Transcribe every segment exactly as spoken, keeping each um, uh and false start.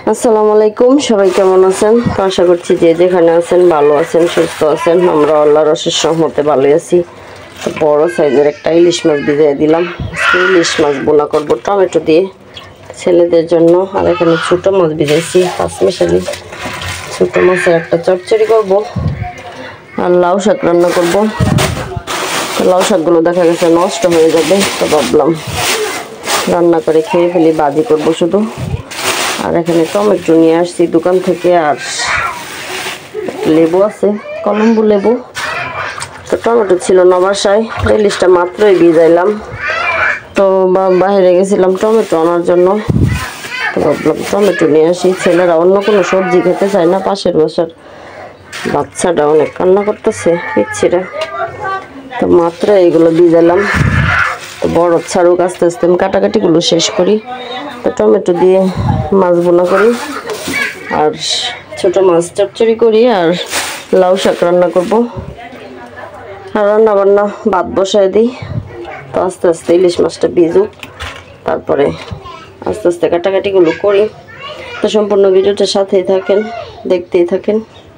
আসসালামু আলাইকুম, সবাই কেমন আছেন? আশা করছি যে যেখানে আছেন ভালো আছেন, সুস্থ আছেন। আমরা আল্লাহর অশেষ রহমতে ভালো আছি। তো বড় সাইজের একটা ইলিশ মাছ ভিজিয়ে দিলাম। ইলিশ মাছ বোনা করবো টমেটো দিয়ে ছেলেদের জন্য। আর এখানে ছোটো মাছ ভিজাইছি পাঁচমিশালি। ছোটো মাছের একটা চচ্চড়ি করব আর লাউ শাক রান্না করব। তো লাউ শাকগুলো দেখা গেছে নষ্ট হয়ে যাবে, তো ভাবলাম রান্না করে খেয়ে ফেলি, ভাজি করব শুধু। আর এখানে টমেটো নিয়ে আসছি দোকান থেকে, আর লেবু আছে, কলম্বু লেবু। তো টমেটো ছিল না বাসায়, ইলিশটা মাত্রই ভিজাইলাম। তো বাইরে গেছিলাম টমেটো আনার জন্য, তো ভাবলাম টমেটো নিয়ে আসি। ছেলেরা অন্য কোনো সবজি খেতে চায় না। পাশের বাসার বাচ্চাটা অনেক কান্না করতেছে, পিচ্ছিরা। তো মাত্র এইগুলো ভিজাইলাম। তো বড় ছাড়ুক, আস্তে আস্তে আমি কাটাকাটিগুলো শেষ করি। তো টমেটো দিয়ে মাছ বোনা করি, আর ছোট মাছ চচ্চড়ি করি, আর লাউ শাক রান্না করব। আর রান্না বান্না ভাত বসায় দিই। তো আস্তে আস্তে ইলিশ মাছটা ভিজুক, তারপরে আস্তে আস্তে কাটাকাটিগুলো করি। তো সম্পূর্ণ ভিডিওটার সাথেই থাকেন, দেখতেই থাকেন।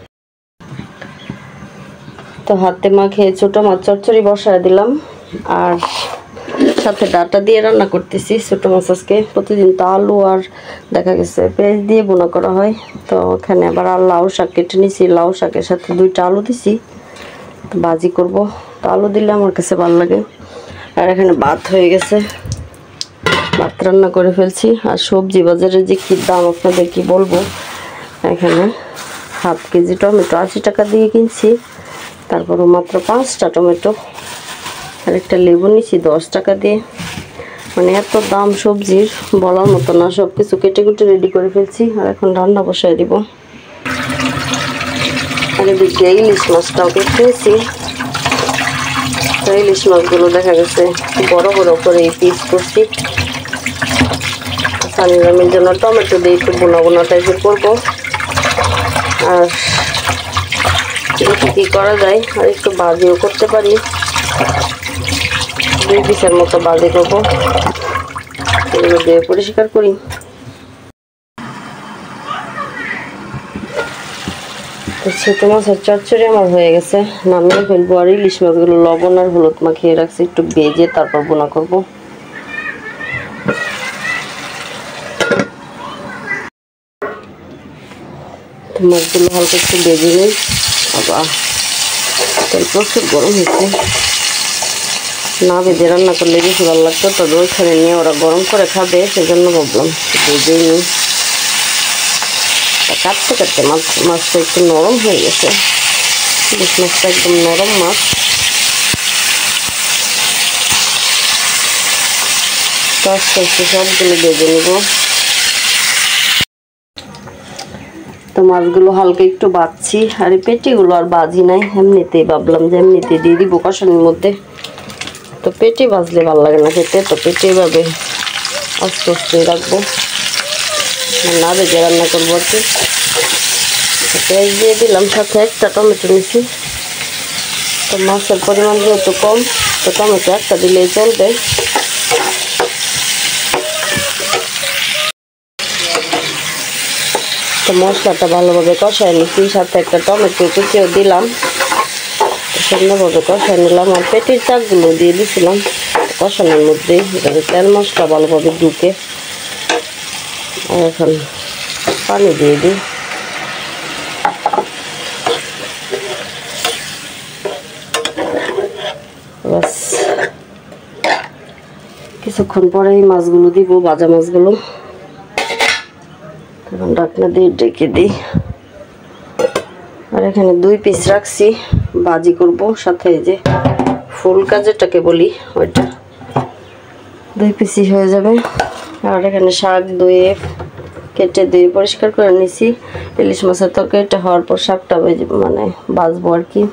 তো হাতে মাখিয়ে ছোটো মাছ চচ্চড়ি বসায় দিলাম, আর সাথে ডাটা দিয়ে রান্না করতেছি ছোটো মাছ আজকে। প্রতিদিন তো আলু আর দেখা গেছে পেঁয়াজ দিয়ে বোনা করা হয়। তো ওখানে আবার আর লাউ শাক কেটে নিছি, লাউ শাকের সাথে দুইটা আলু দিছি, তো ভাজি করব। তো আলু দিলে আমার কাছে ভালো লাগে। আর এখানে ভাত হয়ে গেছে, ভাত রান্না করে ফেলছি। আর সবজি বাজারে যে কী দাম আপনাদের কি বলবো। এখানে হাফ কেজি টমেটো আশি টাকা দিয়ে কিনছি, তারপরে মাত্র পাঁচটা টমেটো আর একটা লেবু নিছি দশ টাকা দিয়ে। মানে এত দাম সবজির বলার মতো না। সব কিছু কেটে কুটে রেডি করে ফেলছি, আর এখন রান্না বসাই দিব। আর এদিকে ইলিশ মাছটাও কেটেছি। তো ইলিশ মাছগুলো দেখা গেছে বড় বড় করে পিস করছি। সানিরামের জন্য টমেটো দিয়ে একটু বোনা বোনা টাইপের করবো। আর দেখি কী করা যায়, আর একটু ভাজিও করতে পারি। দুই পিসের মতো ভাজি করবো, এগুলো দিয়ে পরিষ্কার করি। তো ছোটো মাছের চচ্চড়ি আমার হয়ে গেছে, নামিয়ে ফেলবো। আর ইলিশ মাছগুলো লবণ আর হলুদ মাখিয়ে রাখছি, একটু ভেজে তারপর বোনা করবো। মাছগুলো হালকা একটু ভেজে নিই। আবার তেল প্রচুর গরম হয়েছে, না ভেজে রান্না করলে বেশি ভালো লাগতো। তবে ওইখানে নিয়ে ওরা গরম করে খাবে, সেজন্য ভাবলাম ভেজেই নিই। কাটতে কাটতে মাছ মাছটা একটু নরম হয়ে গেছে। ইলিশ মাছটা একদম নরম মাছ। তো আস্তে আস্তে সবগুলো ভেজে নিব। তো মাছগুলো হালকা একটু বাঁচছি, আর এই পেটিগুলো আর বাজি নাই, এমনিতেই ভাবলাম যে এমনিতেই দিয়ে দিব কষানির মধ্যে। তো পেটি ভাজলে ভালো লাগে না খেতে, তো পেটি এভাবে আস্তে আস্তে রাখবো, না ভেজে রান্না করবো আর কি। পেঁয়াজ দিয়ে দিলাম, সাথে একটা টমেটো নিছি। তো মাছের পরিমাণ যেহেতু কম, তো টমেটো একটা দিলেই চলবে। তো মশলাটা ভালোভাবে কষায় নিচ্ছি, সাথে একটা টমেটো কুচিও দিলাম, সুন্দরভাবে কষায় নিলাম। আর পেটির চাকগুলো দিয়ে দিছিলাম কষানোর মধ্যে, যাতে তেল মশলা ভালোভাবে ঢুকে। আর এখন পানি দিয়ে দিই। বাস কিছুক্ষণ পরে এই মাছগুলো দিব, ভাজা মাছগুলো। এখন ঢাকনা দিয়ে ডেকে দিই। আর এখানে দুই পিস রাখছি, ভাজি করব। সাথে এই যে ফুলকা যেটাকে বলি, ওইটা দুই পিসই হয়ে যাবে। আর এখানে শাক ধুয়ে কেটে দিয়ে পরিষ্কার করে নিছি। ইলিশ মাছের তরকারিটা হওয়ার পর শাকটা মানে ভাজবো আর কি।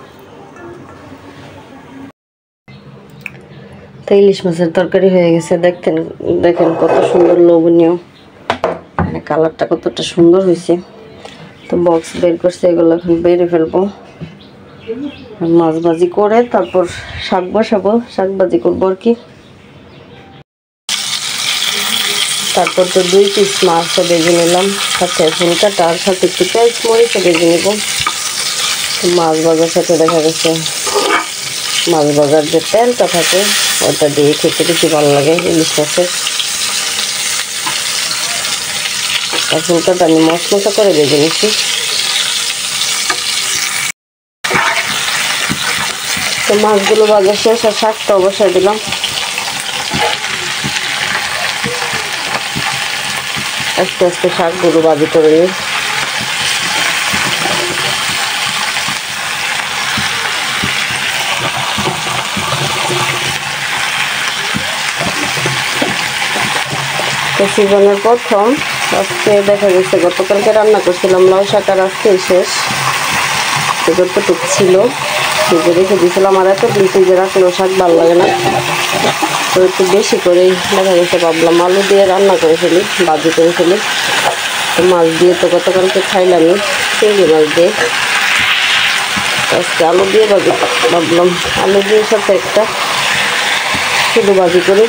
তো ইলিশ মাছের তরকারি হয়ে গেছে। দেখতেন দেখেন কত সুন্দর লোভনীয়, মানে কালারটা কতটা সুন্দর হয়েছে। তো বক্স বের করছে, এগুলো এখন বেড়ে ফেলবো। মাছ ভাজি করে তারপর শাক বসাবো, শাক ভাজি করবো আর কি। তো তারপর তো দুই পিস মাছও ভেজে নিলাম, সাথে ফুল কাটা আর সাথে একটু পেঁয়াজ মরিচও ভেজে নেব। মাছ ভাজার সাথে দেখা গেছে মাছ ভাজার যে তেলটা থাকে ওটা দিয়ে খেতে বেশি ভালো লাগে ইলিশ মাছের। আর ফুল কাটা আমি মশমশা করে ভেজে নিচ্ছি। তো মাছগুলো ভাজা শেষ আর শাকটা অবশ্যই দিলাম। আস্তে আস্তে শাকগুলো ভাজি করে নিই। তো সিজনের প্রথম আজকে দেখা গেছে গতকালকে রান্না করছিলাম লাউ শাক, আর আজকে শেষ। যতটুকু ছিল ফ্রিজে রেখে দিয়েছিলাম, আর এত দিন ফ্রিজে রাখলেও শাক ভালো লাগে না, তো একটু বেশি করেই দেখা গেছে ভাবলাম আলু দিয়ে রান্না করে ফেলি, ভাজি করে ফেলি। তো মাছ দিয়ে তো গতকালকে খাইলামই, চিংড়ি মাছ দিয়ে, আজকে আলু দিয়ে ভাজি ভাবলাম আলু দিয়ে সাথে একটা শুধু ভাজি করি।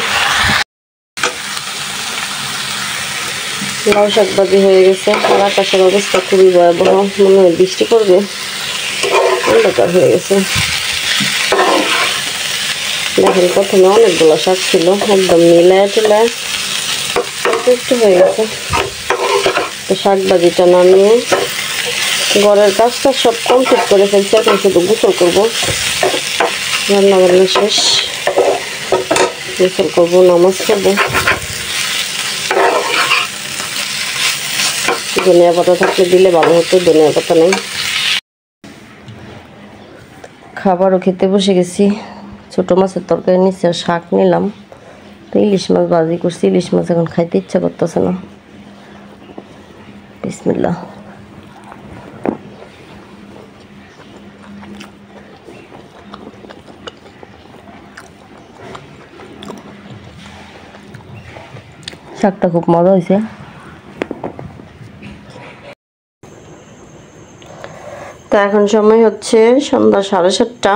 লাউ শাক ভাজি হয়ে গেছে, আর আকাশের অবস্থা খুবই ভয়াবহ, মনে হয় বৃষ্টি করবে, অন্ধকার হয়ে গেছে। দেখেন প্রথমে অনেকগুলো শাক ছিল, একদম মিলায় টিলায় একটু হয়ে গেছে। তো শাক ভাজিটা নামিয়ে ঘরের কাজটা সব কমপ্লিট করে ফেলছি, এখন শুধু গোসল করবো। রান্না বান্না শেষ, গোসল করবো, নামাজ পড়বো। ধনিয়া পাতা থাকলে দিলে ভালো হতো, ধনিয়া পাতা নেই। খাবারও খেতে বসে গেছি, ছোটো মাছের তরকারি নিচ্ছি আর শাক নিলাম। তো ইলিশ মাছ ভাজি করছি, ইলিশ মাছ এখন খাইতে ইচ্ছা করতেছে না। বিসমিল্লাহ। শাকটা খুব মজা হয়েছে। তো এখন সময় হচ্ছে সন্ধ্যা সাড়ে সাতটা।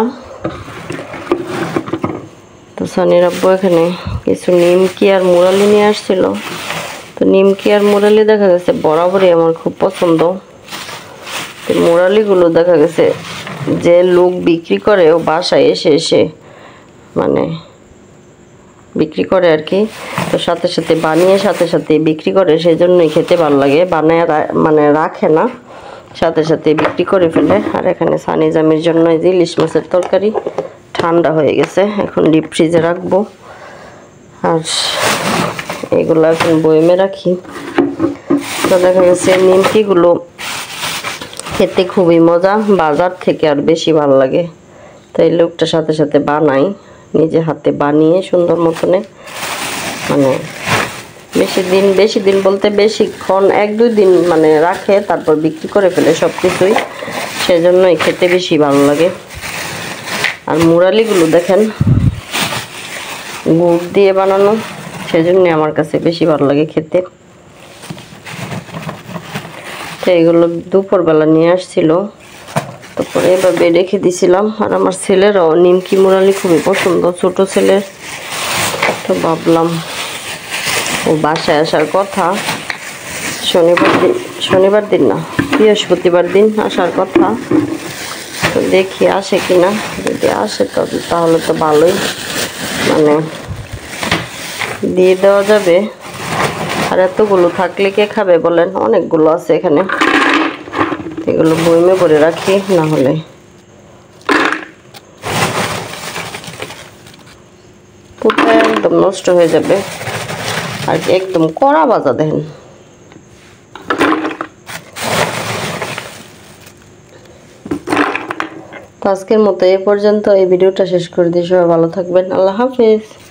তো সানির আব্বু এখানে কিছু নিমকি আর মুরালি নিয়ে আসছিল। তো নিমকি আর মুরালি দেখা গেছে বরাবরই আমার খুব পছন্দ। তো মুরালিগুলো দেখা গেছে যে লোক বিক্রি করে ও বাসায় এসে এসে মানে বিক্রি করে আর কি। তো সাথে সাথে বানিয়ে সাথে সাথে বিক্রি করে, সেই জন্যই খেতে ভালো লাগে। বানায় মানে রাখে না, সাথে সাথে বিক্রি করে ফেলে। আর এখানে সানি জামির জন্য এই যে ইলিশ মাছের তরকারি ঠান্ডা হয়ে গেছে, এখন ডিপ ফ্রিজে রাখবো। আর এগুলো এখন বয়মে রাখি। তো দেখা গেছে নিমকিগুলো খেতে খুবই মজা, বাজার থেকে আর বেশি ভালো লাগে। তো এই লোকটার সাথে সাথে বানাই, নিজে হাতে বানিয়ে সুন্দর মতনে, মানে বেশি দিন বেশি দিন বলতে বেশিক্ষণ এক দুই দিন মানে রাখে, তারপর বিক্রি করে ফেলে সব কিছুই, সেজন্যই খেতে বেশি ভালো লাগে। আর মুরালিগুলো দেখেন গুড় দিয়ে বানানো, সেজন্য আমার কাছে বেশি ভালো লাগে খেতে। তো এগুলো দুপুরবেলা নিয়ে আসছিল, তারপরে এভাবে রেখে দিছিলাম। আর আমার ছেলেরও নিমকি মুরালি খুবই পছন্দ, ছোট ছেলের। তো ভাবলাম ও বাসায় আসার কথা, শনিবার দিন শনিবার দিন না বৃহস্পতিবার দিন আসার কথা। তো দেখি আসে কিনা, যদি আসে তো তাহলে তো ভালোই, মানে দিয়ে দেওয়া যাবে। আর এতগুলো থাকলে কে খাবে বলেন, অনেকগুলো আছে এখানে, এগুলো বইমে করে রাখি, না হলে পুরো একদম নষ্ট হয়ে যাবে। আর একদম কড়া ভাজা দেখেন। তো আজকের মতো এ পর্যন্ত, এই ভিডিওটা শেষ করে দিই। সবাই ভালো থাকবেন, আল্লাহ হাফেজ।